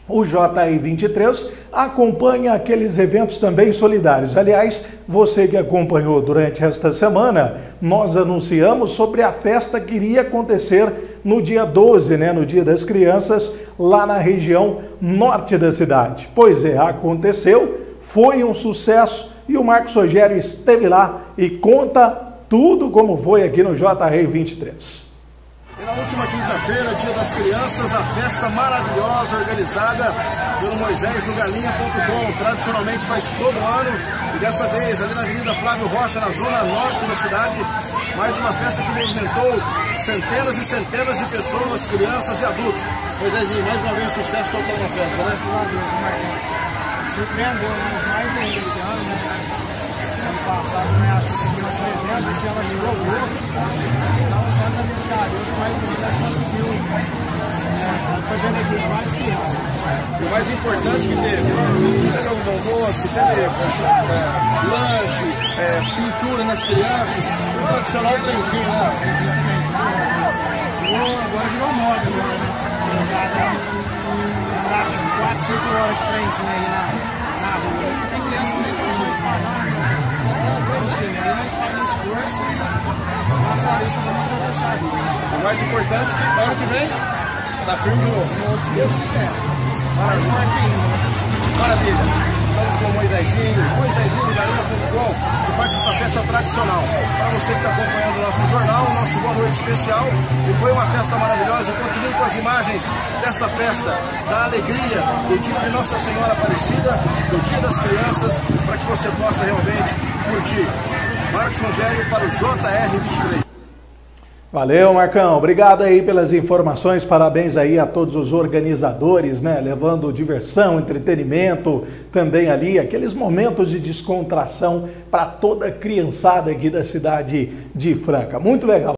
O JR23 acompanha aqueles eventos também solidários. Aliás, você que acompanhou durante esta semana, nós anunciamos sobre a festa que iria acontecer no dia 12, no Dia das Crianças, lá na região norte da cidade. Pois é, aconteceu, foi um sucesso e o Marcos Rogério esteve lá e conta tudo como foi aqui no JR23. E na última quinta-feira, Dia das Crianças, a festa maravilhosa organizada pelo Moisés no Galinha.com. Tradicionalmente faz todo ano e dessa vez ali na Avenida Flávio Rocha, na zona norte da cidade, mais uma festa que movimentou centenas e centenas de pessoas, crianças e adultos. Moisésinho, mais uma vez um sucesso total na festa, né? Graças a Deus, Marcão. Surpreendeu-nos mais ainda esse ano, né? Ano passado, acho que tinha uns 300, esse ano a gente dobrou. Então, só agradecer a Deus, mais uma vez conseguiu fazer alegria de várias crianças. E o mais importante que teve jogo do almoço, teve lanche, pintura nas crianças, o tradicional trenzinho, né? Agora virou moda, né? Prático, 4, 5 horas de trenzinho aí na rua. Tem criança que tem condições de pagar, né? Ou seja, aí nós fazemos esforço e graças a Deus estamos agradecer. O mais importante é que ano que vem tá firme de novo. Se Deus quiser. Mais forte ainda. Maravilha. Estamos com o Moisésinho do Galinha.com, que faz essa festa tradicional. Para você que está acompanhando o nosso jornal, o nosso Boa Noite especial. E foi uma festa maravilhosa. Continue com as imagens dessa festa, da alegria, do dia de Nossa Senhora Aparecida, do Dia das Crianças, para que você possa realmente curtir. Marcos Rogério para o JR23. Valeu, Marcão. Obrigado aí pelas informações. Parabéns aí a todos os organizadores, levando diversão, entretenimento, também ali aqueles momentos de descontração para toda a criançada aqui da cidade de Franca. Muito legal.